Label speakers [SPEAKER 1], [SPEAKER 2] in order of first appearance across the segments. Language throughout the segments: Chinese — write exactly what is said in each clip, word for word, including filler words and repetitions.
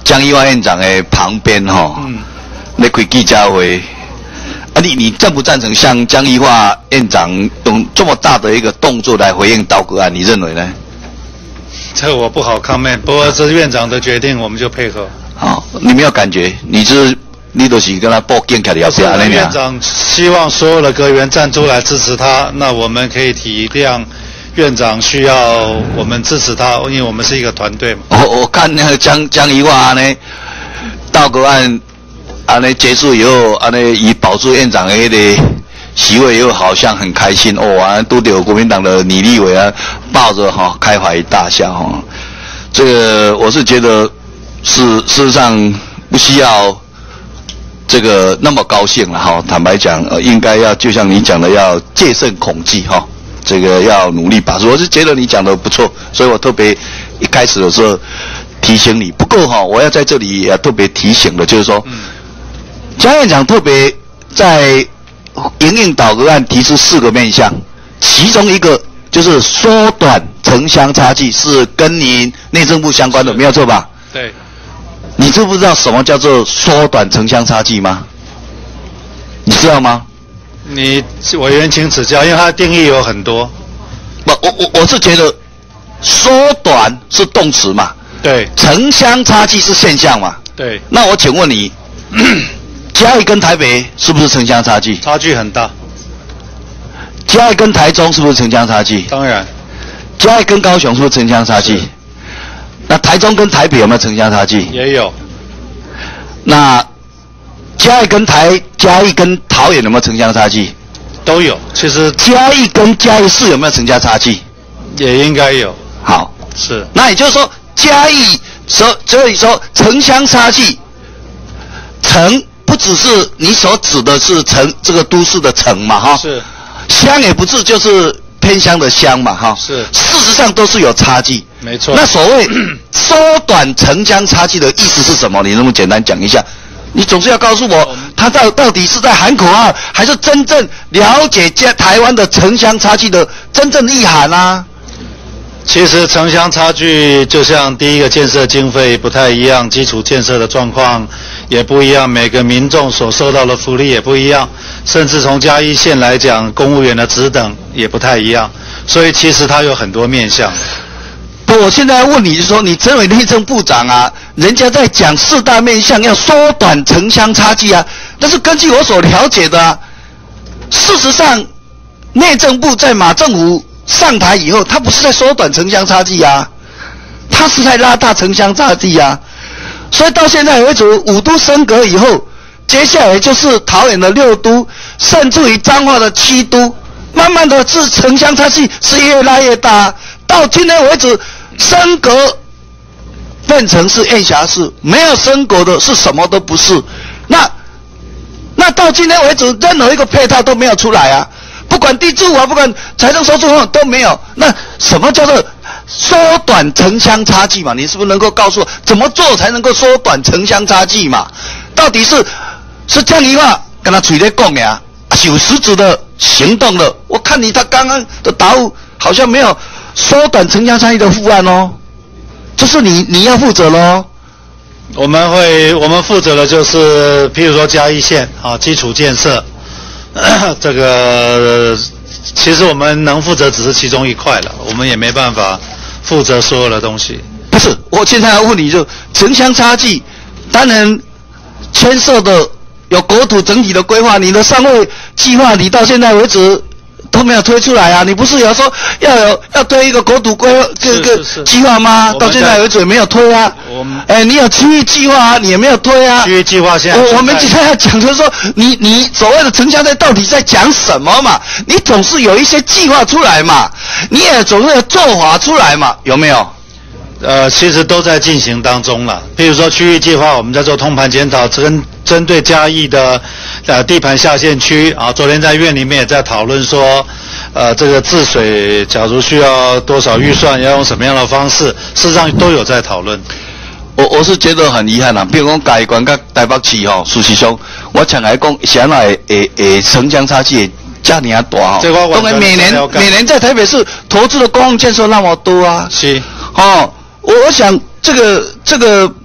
[SPEAKER 1] 江宜桦院长的旁边哈、哦，嗯，那开记者会，啊你你赞不赞成像江宜桦院长用这么大的一个动作来回应倒戈案？你认为呢？
[SPEAKER 2] 这我不好 comment， 不过这是院长的决定，我们就配合。
[SPEAKER 1] 好，你没有感觉？你是你都是跟他报警开的，要不要？
[SPEAKER 2] 院长希望所有的阁员站出来支持他，那我们可以体谅院长需要我们支持他，因为我们是一个团队嘛。
[SPEAKER 1] 我我看那个江江宜桦呢，倒戈案安尼结束以后，安尼以保住院长的那个席位又好像很开心哦，啊，都有国民党的李立委啊抱着哈、哦、开怀大笑哈、哦。这个我是觉得是事实上不需要这个那么高兴了哈、哦。坦白讲，呃，应该要就像你讲的，要戒慎恐惧哈、哦，这个要努力把持。我是觉得你讲的不错，所以我特别一开始的时候提醒你。不过哈、哦，我要在这里也特别提醒的，就是说，嗯、江院长特别在营运倒戈案提出四个面向，其中一个就是缩短城乡差距，是跟你内政部相关的，没有错吧？
[SPEAKER 2] 对。
[SPEAKER 1] 你知不知道什么叫做缩短城乡差距吗？你知道吗？
[SPEAKER 2] 你委员请指教，因为它的定义有很多。
[SPEAKER 1] 不，我我我是觉得缩短是动词嘛，
[SPEAKER 2] 对。
[SPEAKER 1] 城乡差距是现象嘛，
[SPEAKER 2] 对。
[SPEAKER 1] 那我请问你。嘉义跟台北是不是城乡差距？
[SPEAKER 2] 差距很大。
[SPEAKER 1] 嘉义跟台中是不是城乡差距？
[SPEAKER 2] 当然。
[SPEAKER 1] 嘉义跟高雄是不是城乡差距？那台中跟台北有没有城乡差距？
[SPEAKER 2] 也有。
[SPEAKER 1] 那嘉义跟台嘉义跟桃园有没有城乡差距？
[SPEAKER 2] 都有。其实
[SPEAKER 1] 嘉义跟嘉义市有没有城乡差距？
[SPEAKER 2] 也应该有。
[SPEAKER 1] 好。
[SPEAKER 2] 是。
[SPEAKER 1] 那也就是说，嘉义所所以说城乡差距，城。不只是你所指的是城这个都市的城嘛哈，
[SPEAKER 2] 是，
[SPEAKER 1] 乡也不是就是偏乡的乡嘛哈，
[SPEAKER 2] 是，
[SPEAKER 1] 事实上都是有差距，
[SPEAKER 2] 没错。
[SPEAKER 1] 那所谓缩短城乡差距的意思是什么？你能不能简单讲一下？你总是要告诉我，他到到底是在喊口号，还是真正了解台湾的城乡差距的真正意涵啊？
[SPEAKER 2] 其实城乡差距就像第一个建设经费不太一样，基础建设的状况也不一样，每个民众所受到的福利也不一样，甚至从嘉义县来讲，公务员的职等也不太一样，所以其实它有很多面向。
[SPEAKER 1] 不，我现在要问你，就是说你身为内政部长啊，人家在讲四大面向要缩短城乡差距啊，但是根据我所了解的啊，事实上内政部在马政府上台以后，他不是在缩短城乡差距啊，他是在拉大城乡差距啊。所以到现在为止，五都升格以后，接下来就是桃园的六都，甚至于彰化的七都，慢慢的是城乡差距是越拉越大。到今天为止，升格变成是县辖市，没有升格的是什么都不是。那那到今天为止，任何一个配套都没有出来啊。不管地租啊，不管财政收入都没有，那什么叫做缩短城乡差距嘛？你是不是能够告诉我怎么做才能够缩短城乡差距嘛？到底是是江宜桦跟他嘴在讲呀，有实质的行动了？我看你他刚刚的答复好像没有缩短城乡差距的副案哦，这是你你要负责咯。
[SPEAKER 2] 我们会我们负责的就是譬如说嘉义县啊基础建设。这个其实我们能负责只是其中一块了，我们也没办法负责所有的东西。
[SPEAKER 1] 不是，我现在要问你就城乡差距，当然牵涉的有国土整体的规划，你的三位计划你到现在为止都没有推出来啊！你不是有说要有要推一个国土规划这个计划吗？到现在为止没有推啊。我们哎，你有区域计划啊，你也没有推啊。
[SPEAKER 2] 区域计划现在
[SPEAKER 1] 我我们今天要讲就是说，你你所谓的城乡在到底在讲什么嘛？你总是有一些计划出来嘛，你也总是有做法出来嘛，有没有？
[SPEAKER 2] 呃，其实都在进行当中了。譬如说区域计划，我们在做通盘检讨，针针对嘉义的呃地盘下线区啊，昨天在院里面也在讨论说，呃，这个治水假如需要多少预算，要用什么样的方式，事实上都有在讨论。
[SPEAKER 1] 我我是觉得很遗憾啦，比如讲嘉义县跟台北市吼，事实上我常来讲，现在诶诶城乡差距这么大吼，当然每年每年在台北市投资的公共建设那么多啊，
[SPEAKER 2] 是
[SPEAKER 1] 哦。我我想这个这个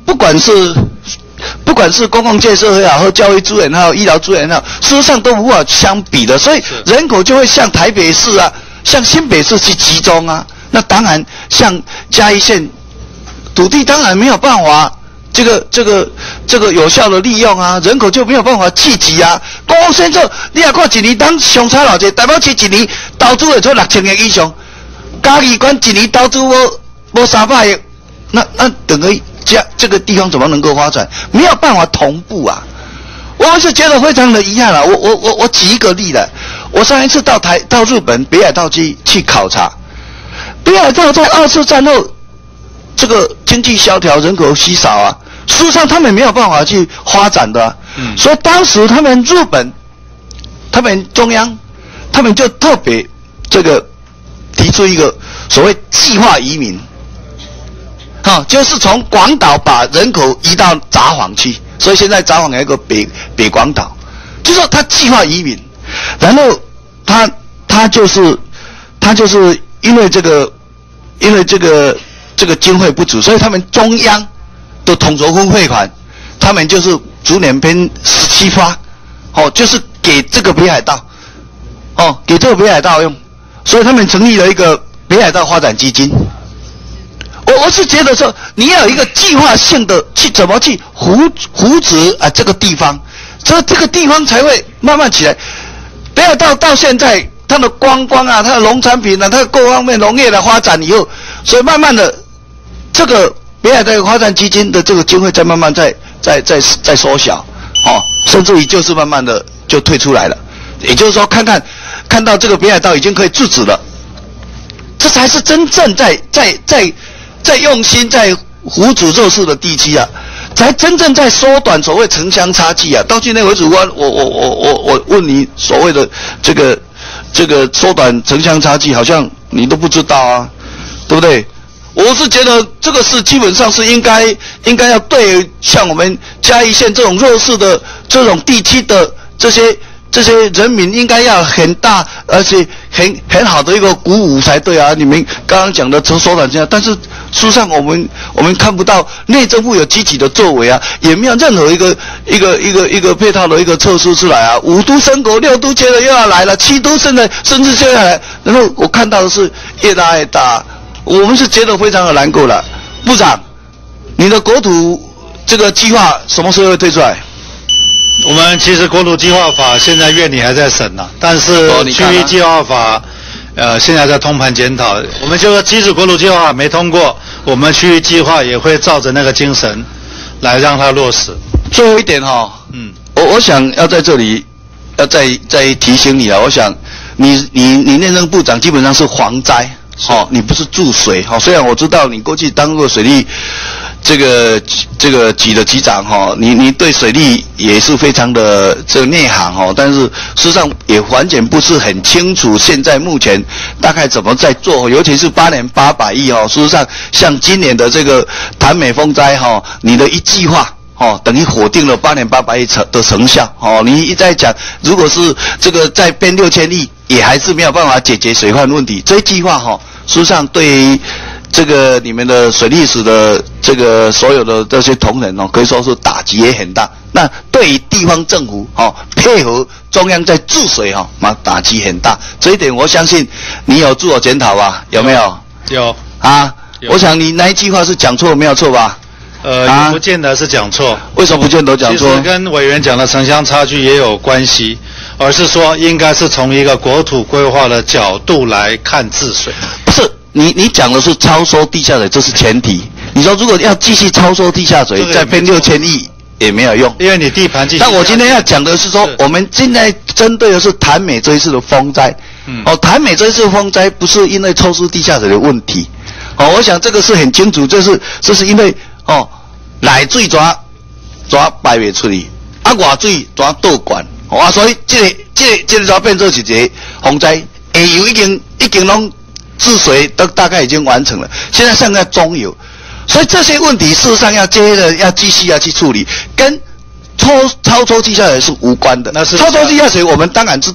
[SPEAKER 1] 不管是不管是公共建设也好，和教育资源也好，医疗资源也好，事实上都无法相比的，所以人口就会向台北市啊，向新北市去集中啊。那当然，像嘉义县土地当然没有办法。这个这个这个有效的利用啊，人口就没有办法聚集啊。公共建设，你也看一年当上差偌济，台北市一年投资会出六千亿以上，嘉义县一年投资无无三百亿，那那等于这这个地方怎么能够发展？没有办法同步啊。我是觉得非常的遗憾了。我我我我举一个例来，我上一次到台到日本北海道去去考察，北海道在二次战后这个经济萧条，人口稀少啊。事实上，他们没有办法去发展的、啊，嗯、所以当时他们日本，他们中央，他们就特别这个提出一个所谓计划移民，哈、哦，就是从广岛把人口移到札幌去，所以现在札幌有一个北北广岛，就说他计划移民，然后他他就是他就是因为这个因为这个这个经费不足，所以他们中央。都统筹分汇款，他们就是逐年分十七发，哦，就是给这个北海道，哦，给这个北海道用，所以他们成立了一个北海道发展基金。我我是觉得说，你要有一个计划性的去怎么去扶扶植啊这个地方，这这个地方才会慢慢起来。北海道到现在，它的观光啊，它的农产品啊，它的各方面农业的发展以后，所以慢慢的这个。北海道发展基金的这个经费在慢慢在在在在缩小，哦，甚至于就是慢慢的就退出来了。也就是说，看看看到这个北海道已经可以制止了，这才是真正在在在在用心在扶植弱势的地区啊，才真正在缩短所谓城乡差距啊。到今天为止，我我我我我我问你所谓的这个这个缩短城乡差距，好像你都不知道啊，对不对？我是觉得这个是基本上是应该应该要对像我们嘉义县这种弱势的这种地区的这些这些人民应该要很大而且很很好的一个鼓舞才对啊！你们刚刚讲的从缩短这样，但是事实上我们我们看不到内政部有积极的作为啊，也没有任何一个一个一个一个配套的一个措施出来啊！五都升格，六都接着又要来了，七都现在甚至接下来，然后我看到的是越拉越大。我们是觉得非常的难过了，部长，你的国土这个计划什么时候会推出来？
[SPEAKER 2] 我们其实国土计划法现在院里还在审呢、啊，但是区域计划法，呃，现在在通盘检讨。我们就说，即使国土计划法没通过，我们区域计划也会照着那个精神来让它落实。
[SPEAKER 1] 最后一点哈、哦，嗯，我我想要在这里要再再提醒你啊，我想你你你内政部长基本上是防灾。哦，你不是注水哈、哦，虽然我知道你过去当过水利这个这个局的局长哈、哦，你你对水利也是非常的这个内行哈、哦，但是事实上也完全不是很清楚现在目前大概怎么在做，尤其是八年八百亿哦，事实上像今年的这个潭美风灾哈、哦，你的一计划。哦，等于否定了八年八百亿成的成效。哦，你一再讲，如果是这个再编六千亿，也还是没有办法解决水患问题。这一句话哈、哦，事实上对于这个你们的水利史的这个所有的这些同仁哦，可以说是打击也很大。那对于地方政府哦，配合中央在治水哈，嘛打击很大。这一点我相信你有自我检讨吧？有没有？
[SPEAKER 2] 有
[SPEAKER 1] 啊，
[SPEAKER 2] 有
[SPEAKER 1] 我想你那一句话是讲错没有错吧？
[SPEAKER 2] 呃，
[SPEAKER 1] 啊、
[SPEAKER 2] 也不见得是讲错。
[SPEAKER 1] 为什么不见得讲错？
[SPEAKER 2] 其实跟委员讲的城乡差距也有关系，而是说应该是从一个国土规划的角度来看治水。
[SPEAKER 1] 不是，你你讲的是超收地下水，这是前提。你说如果要继续超收地下水，这个、再编六千亿也没有用，
[SPEAKER 2] 因为你地盘继续。
[SPEAKER 1] 但我今天要讲的是说，是我们现在针对的是潭美这一次的风灾。嗯、哦，潭美这一次风灾不是因为抽湿地下水的问题。哦，我想这个是很清楚，这是这是因为。哦，内水怎怎排袂出去，啊外水怎倒灌，哦啊，所以这个这个这个怎变做是一个洪灾，下游已经已经拢治水都大概已经完成了，现在剩下中游，所以这些问题事实上要接着要继续要去处理，跟抽超抽地下水是无关的。那是超抽地下水，我们当然知道。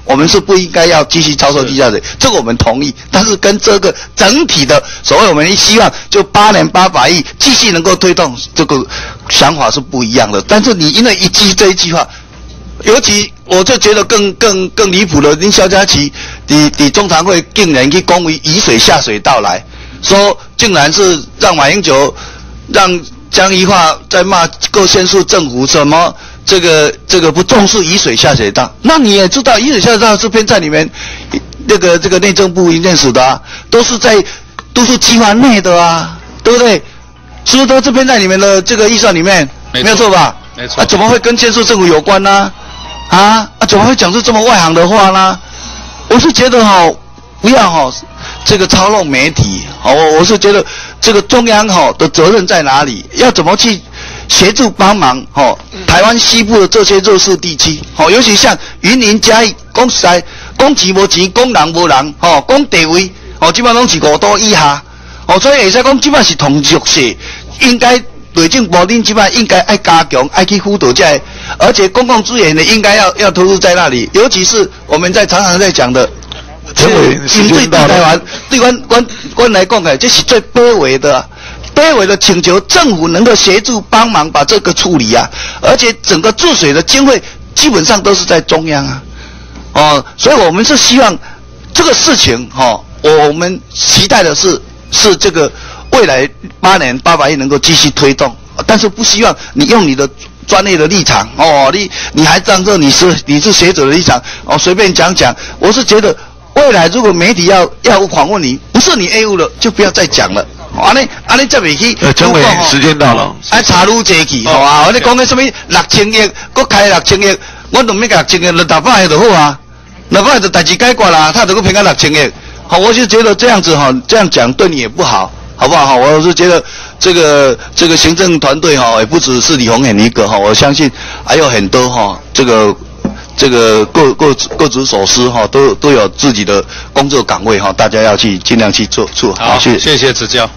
[SPEAKER 1] 我们是不应该要继续遭受地下水，这个我们同意。但是跟这个整体的所谓我们希望就八年八百亿继续能够推动这个想法是不一样的。但是你因为一句这一句话，尤其我就觉得更更更离谱了。林萧嘉琪你你中常会竟然去恭维雨水下水道来说，竟然是让马英九让江宜桦在骂各县市政府什么。这个这个不重视雨水下水道，那你也知道雨水下水道这篇在里面，那个这个内政部营建署的啊，都是在都是计划内的啊，对不对？是不是都这篇在里面的这个预算里面？没有错吧？
[SPEAKER 2] 没错。
[SPEAKER 1] 啊，怎么会跟县市政府有关呢？啊啊，怎么会讲出这么外行的话呢？我是觉得哈、哦，不要哈、哦，这个操弄媒体，好、哦，我我是觉得这个中央哈、哦、的责任在哪里？要怎么去？协助帮忙，吼、哦，台湾西部的这些弱势地区，吼、哦，尤其像云林嘉义，讲实在，讲钱无钱，讲人无人，吼、哦，讲地位，吼、哦，基本上拢是五度以下，哦，所以会使讲基本是同弱势，应该内政部恁基本应该爱加强，爱去辅导这些，而且公共资源呢，应该要要投入在那里，尤其是我们在常常在讲的，
[SPEAKER 3] 陈委员，
[SPEAKER 1] 针对台湾，对阮阮阮来讲，哎，这是最卑微的、啊。卑微的请求政府能够协助帮忙把这个处理啊，而且整个治水的经费基本上都是在中央啊，哦，所以我们是希望这个事情哈、哦，我们期待的是是这个未来八年八百亿能够继续推动，但是不希望你用你的专业的立场哦，你你还当作你是你是学者的立场哦，随便讲讲，我是觉得未来如果媒体要要访问你，不是你 A 五了，就不要再讲了。安尼安尼再袂去。
[SPEAKER 3] 呃，陈委员，时间到了。
[SPEAKER 1] 啊，查愈济去，好啊！我你讲个什么六千亿，搁开六千亿，我都免个六千亿，六百块就好啊。六百就代志解决啦，他都搁评个六千亿。好，我就觉得这样子哈，这样讲对你也不好，好不好？哈，我是觉得这个这个行政团队哈，也不只是李鸿源一个哈，我相信还有很多哈，这个。这个各各各执所思哈，都都有自己的工作岗位哈，大家要去尽量去做做
[SPEAKER 2] 好。谢谢谢谢指教。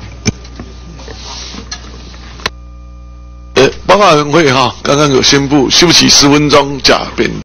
[SPEAKER 3] 呃，报告委员会哈，刚刚有宣布休息十分钟，假辩。